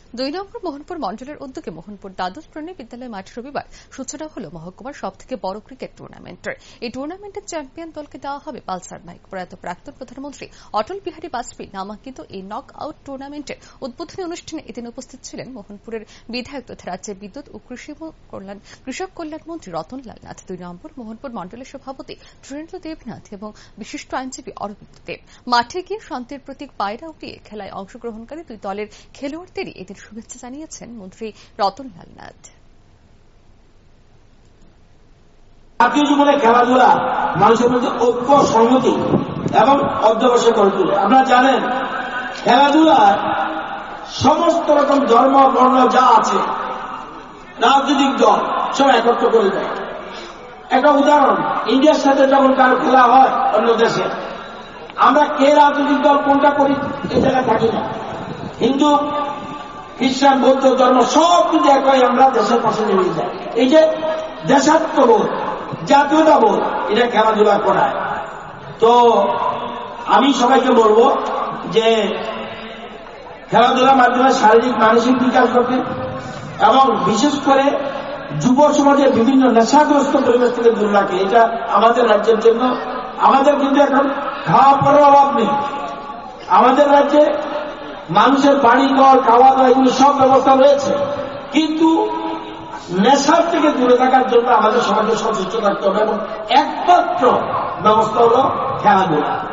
2 নম্বর মোহনপুর মণ্ডলের উদ্যোগে মোহনপুর দ্বাদশ শ্রেণী বিদ্যালয় মাঠে রবিবার সূচনা হল মহকুমার সবথেকে বড় ক্রিকেট টুর্নামেন্টের। এই টুর্নামেন্টের চ্যাম্পিয়ন দলকে দেওয়া হবে পালসার বাইক। প্রয়াত প্রাক্তন প্রধানমন্ত্রী অটল বিহারী বাজপেয়ী নামাঙ্কিত এই নক আউট টুর্নামেন্টের উদ্বোধনী অনুষ্ঠানে এদিন উপস্থিত ছিলেন মোহনপুরের বিধায়ক তথা রাজ্যের বিদ্যুৎ ও কৃষক কল্যাণ মন্ত্রী রতনলাল নাথ, 2 নম্বর মোহনপুর মণ্ডলের সভাপতি ধীরেন্দ্র দেবনাথ এবং বিশিষ্ট আইনজীবী অরবিন্দ দেব। মাঠে গিয়ে শান্তির প্রতীক পায়রা উড়িয়ে খেলায় অংশগ্রহণকারী 2 দলের খেলোয়াড়দেরই এদিন শুভেচ্ছা জানিয়েছেন মন্ত্রী রতনলাল নাথ। জাতীয় জীবনে খেলাধুলা মানুষের মধ্যে ঐক্য, সংহতি এবং অধ্যবসায় করে তোলে। আপনারা জানেন, খেলাধুলা সমস্ত রকম ধর্ম বর্ণ যা আছে, রাজনৈতিক দল সব একত্র করে দেয়। একটা উদাহরণ, ইন্ডিয়ার সাথে যখন কারো খেলা হয় অন্য দেশে, আমরা কে রাজনৈতিক দল কোনটা করি এই জায়গায় থাকি না। হিন্দু, খ্রিস্টান, বৌদ্ধ ধর্ম সব কিছু একই, আমরা দেশের পাশে নেমে যাই। এই যে দেশাত্মবোধ, জাতীয়তাবোধ, এটা খেলাধুলা করায়। তো আমি সবাইকে বলবো যে খেলাধুলার মাধ্যমে শারীরিক মানসিক বিকাশ ঘটে এবং বিশেষ করে যুব সমাজের বিভিন্ন নেশাগ্রস্ত পরিবেশ থেকে দূরে রাখে। এটা আমাদের রাজ্যের জন্য, আমাদের কিন্তু এখন খাওয়া পড়ার অভাব নেই। আমাদের রাজ্যে মানুষের বাড়িঘর, খাওয়া দাওয়া এগুলো সব ব্যবস্থা রয়েছে, কিন্তু নেশার থেকে দূরে থাকার জন্য আমাদের সমাজে সচেষ্ট থাকতে হবে এবং একমাত্র ব্যবস্থা হল খেলাধুলা।